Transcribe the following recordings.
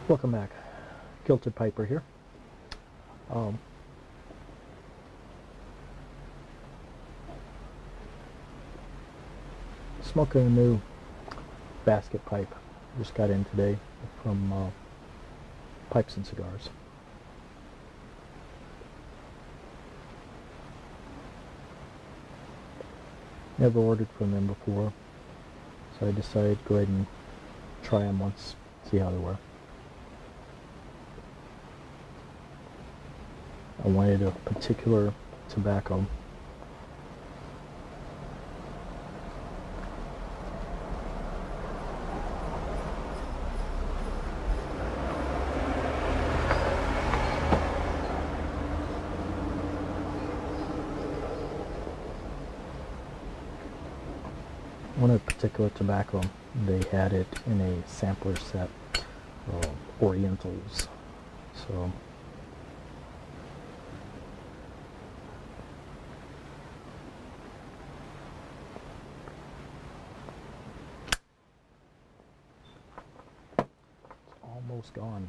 Welcome back. Kilted Piper here. Um, Smoking a new basket pipe. Just got in today from Pipes and Cigars. Never ordered from them before, so I decided to go ahead and try them once, see how they were. I wanted a particular tobacco. One of the particular tobacco, they had it in a sampler set of Orientals. So it's almost gone.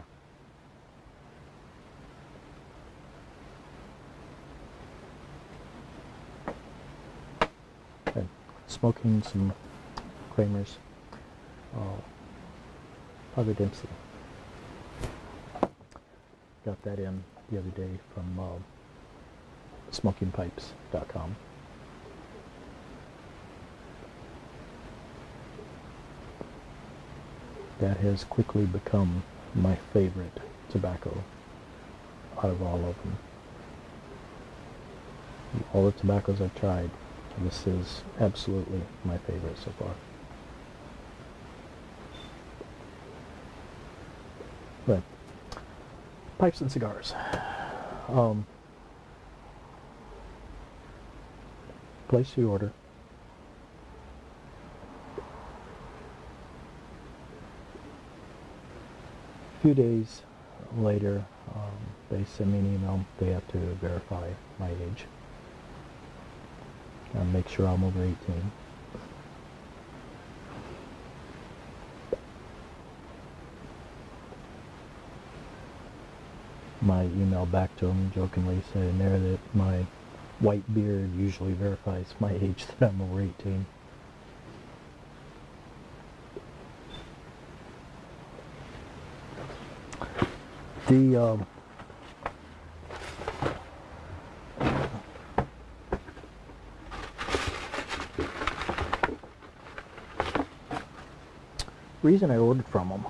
Okay. Smoking some Kramer's Father Dempsey. Got that in the other day from smokingpipes.com. That has quickly become my favorite tobacco out of all of them. All the tobaccos I've tried, this is absolutely my favorite so far. But Pipes and Cigars. Place the order. A few days later, they send me an email. They have to verify my age and make sure I'm over 18. My email back to them jokingly said in there that my white beard usually verifies my age, that I'm over 18. The reason I ordered from them,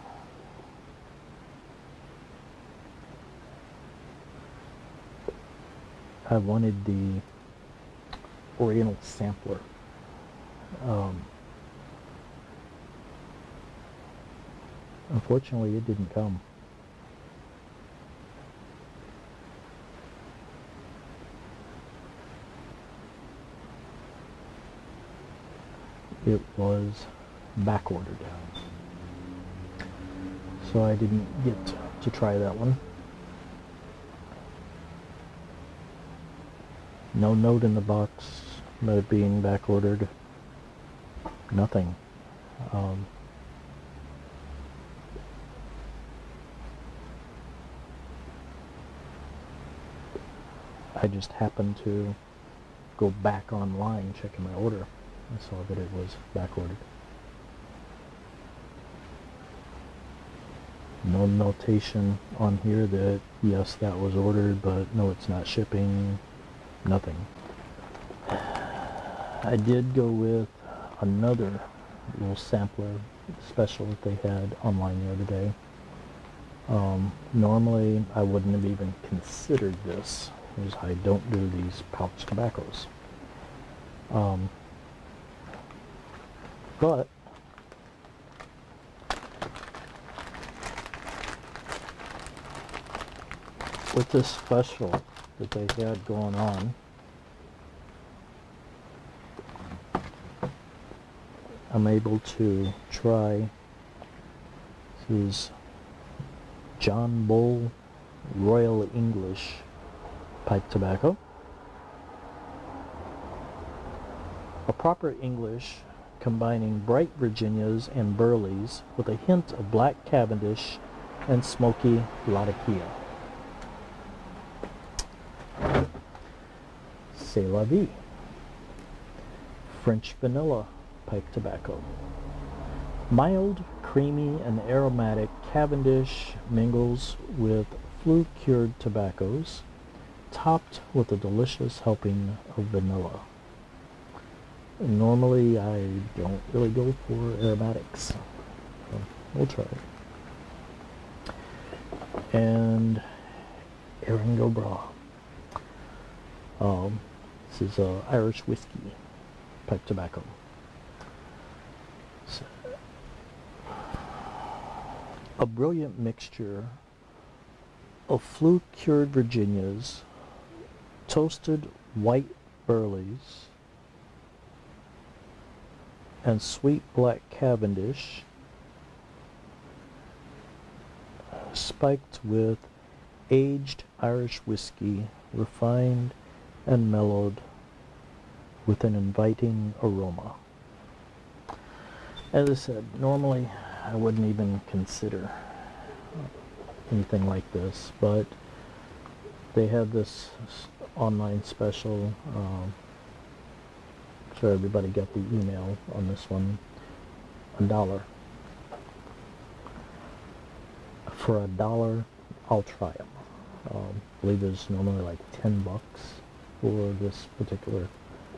I wanted the Oriental sampler. Unfortunately, it didn't come. It was back ordered, so I didn't get to try that one. No note in the box about it being back ordered. Nothing. I just happened to go back online checking my order. I saw that it was back ordered. No notation on here that yes, that was ordered, but no, it's not shipping. Nothing. I did go with another little sampler special that they had online the other day. Normally I wouldn't have even considered this, because I don't do these pouch tobaccos. But with this special that they had going on, I'm able to try, this is John Bull Royal English pipe tobacco. A proper English combining bright Virginias and Burleys with a hint of black Cavendish and smoky Latakia. C'est la vie. French vanilla pipe tobacco. Mild, creamy, and aromatic Cavendish mingles with flue-cured tobaccos, topped with a delicious helping of vanilla. Normally, I don't really go for aromatics, so we'll try it. And Erin Bra. This is Irish whiskey pipe tobacco. So, a brilliant mixture of flue-cured Virginias, toasted white burleys, and sweet black Cavendish, spiked with aged Irish whiskey, refined and mellowed with an inviting aroma. As I said, normally I wouldn't even consider anything like this, but they have this online special. I'm sure everybody got the email on this one. $1. For $1, I'll try them. I believe it's normally like $10 for this particular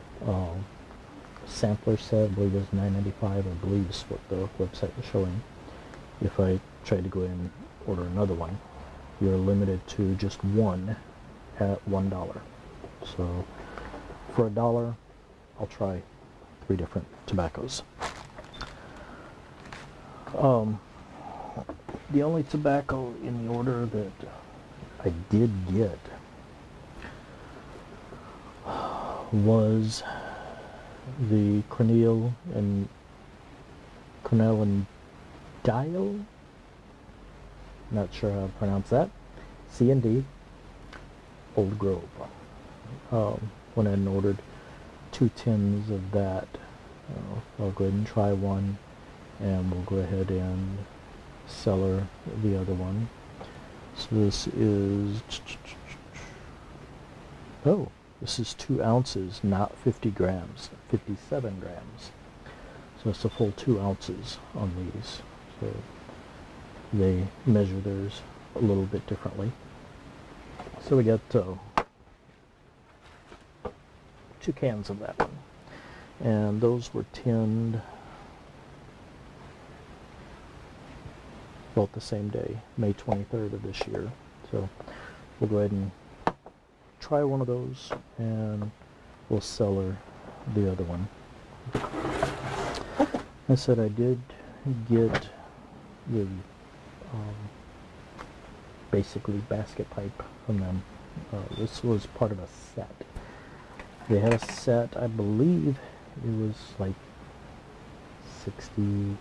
sampler set. I believe it's $9.95. I believe is what the website was showing. If I try to go in and order another one, you're limited to just one at $1. So for $1, I'll try 3 different tobaccos. The only tobacco in the order that I did get was the Cornell and Dial. Not sure how to pronounce that. C&D Old Grove. Went ahead and ordered 2 tins of that. I'll go ahead and try one, and we'll go ahead and cellar the other one. So this is, oh, this is 2 ounces, not 50 grams, 57 grams. So it's a full 2 ounces on these. So they measure theirs a little bit differently. So we got 2 cans of that one. And those were tinned both the same day, May 23rd of this year. So we'll go ahead and try one of those, and we'll cellar the other one. I said I did get the basically basket pipe from them. This was part of a set. They had a set, I believe it was like $69,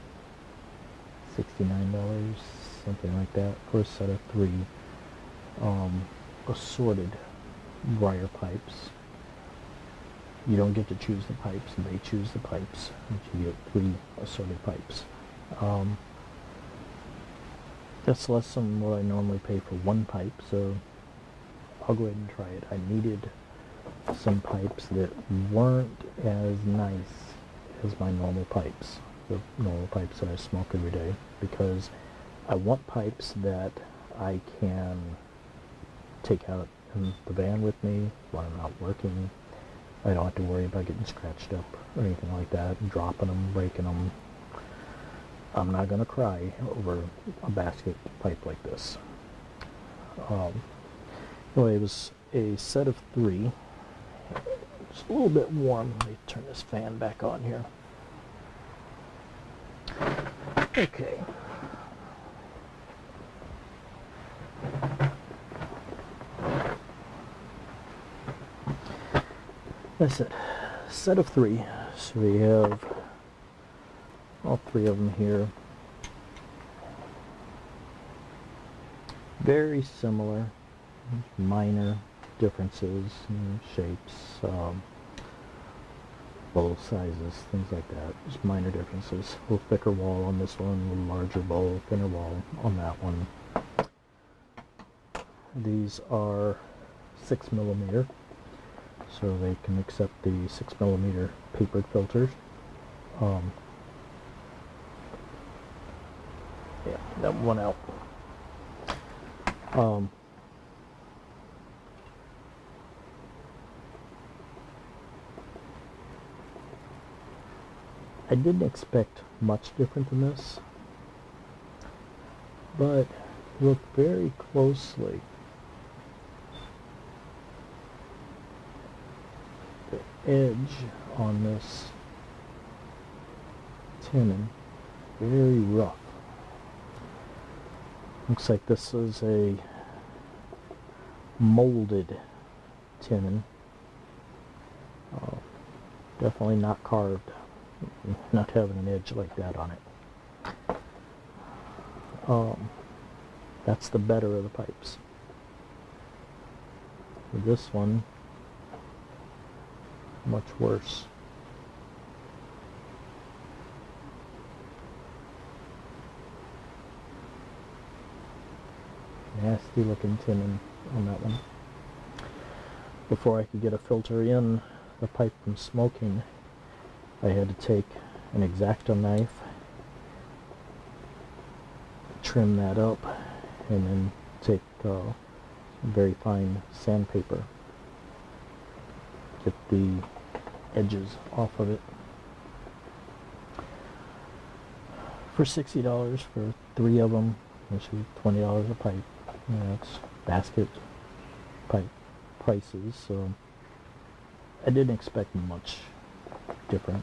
something like that, for a set of 3 assorted briar pipes. You don't get to choose the pipes, they choose the pipes, but you get 3 assorted pipes. That's less than what I normally pay for 1 pipe, so I'll go ahead and try it. I needed some pipes that weren't as nice as my normal pipes, the normal pipes that I smoke every day, because I want pipes that I can take out in the van with me when I'm not working. I don't have to worry about getting scratched up or anything like that, dropping them, breaking them. I'm not going to cry over a basket pipe like this. Anyway, it was a set of 3. It's a little bit warm. Let me turn this fan back on here. Okay. That's it. Set of 3. So we have all 3 of them here. Very similar, minor differences in shapes, bowl sizes, things like that. Just minor differences. A little thicker wall on this one, a little larger bowl, thinner wall on that one. These are 6mm, so they can accept the 6mm papered filters. Yeah, that one out. I didn't expect much different than this, but look very closely. The edge on this tenon, very rough. Looks like this is a molded tenon. Definitely not carved. Not having an edge like that on it. That's the better of the pipes. This one, much worse. Nasty looking tenon on that one. Before I could get a filter in the pipe from smoking, I had to take an X-Acto knife, trim that up, and then take very fine sandpaper, get the edges off of it. For $60 for 3 of them, which is $20 a pipe. You know, it's basket pipe prices, so I didn't expect much different.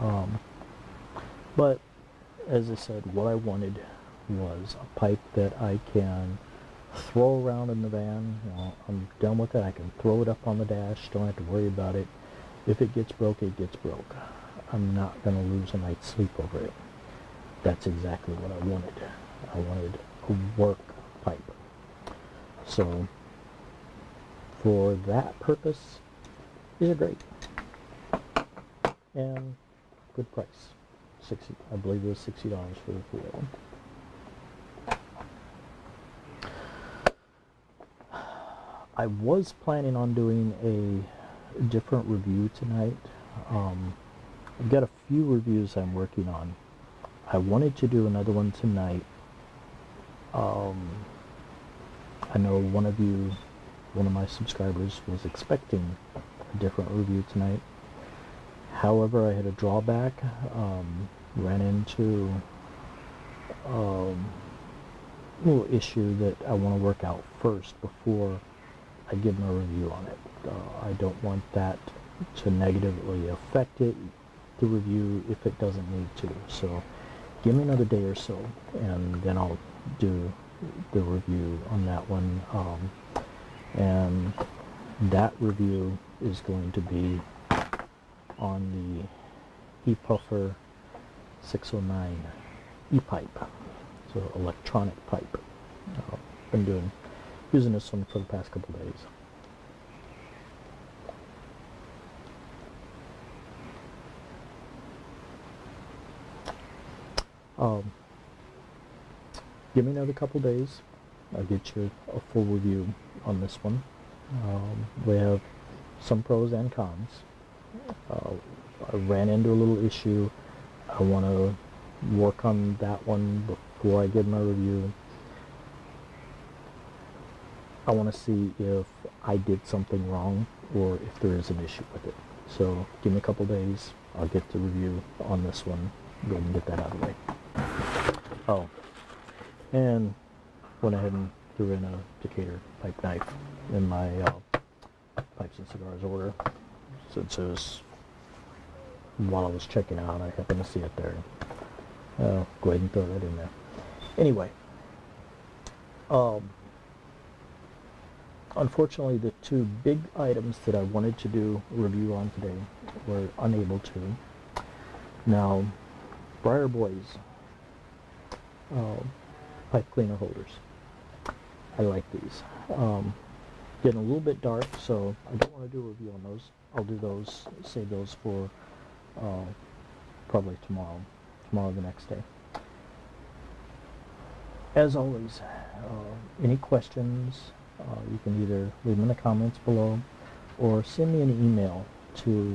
But as I said, what I wanted was a pipe that I can throw around in the van. You know, I'm done with it. I can throw it up on the dash. Don't have to worry about it. If it gets broke, it gets broke. I'm not going to lose a night's sleep over it. That's exactly what I wanted. I wanted a work pipe. So for that purpose, these are great. And good price. I believe it was $60 for the 3 of them. I was planning on doing a different review tonight. I've got a few reviews I'm working on. I wanted to do another one tonight. I know one of my subscribers was expecting a different review tonight. However, I had a drawback. Ran into a little issue that I want to work out first before I give my review on it. I don't want that to negatively affect the review if it doesn't need to. So give me another day or so, and then I'll do the review on that one. And that review is going to be on the ePuffer 609 E-pipe, so electronic pipe. Been using this one for the past couple days. Give me another couple days. I'll get you a full review on this one. We have some pros and cons. I ran into a little issue. I want to work on that one before I give my review. I want to see if I did something wrong or if there is an issue with it. So give me a couple days. I'll get the review on this one. Go ahead and get that out of the way. Oh, and went ahead and threw in a Decatur pipe knife in my Pipes and Cigars order, since it was, while I was checking out, I happened to see it there. Go ahead and throw that in there. Anyway, unfortunately, the 2 big items that I wanted to do a review on today were unable to. Now, Briar Boys pipe cleaner holders. I like these. Getting a little bit dark, so I don't want to do a review on those. I'll do those, save those for probably tomorrow the next day. As always, any questions, You can either leave them in the comments below or send me an email to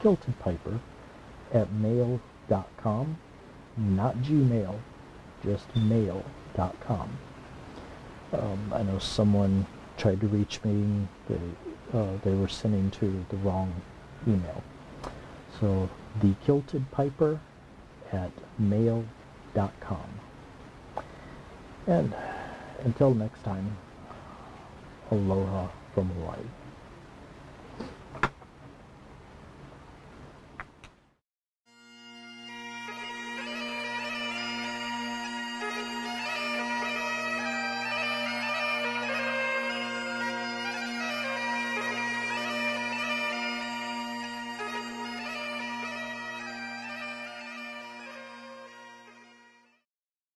thekiltedpiper@mail.com, not Gmail, just mail.com. I know someone tried to reach me. They were sending to the wrong email. So thekiltedpiper@mail.com. And until next time, aloha from Hawaii.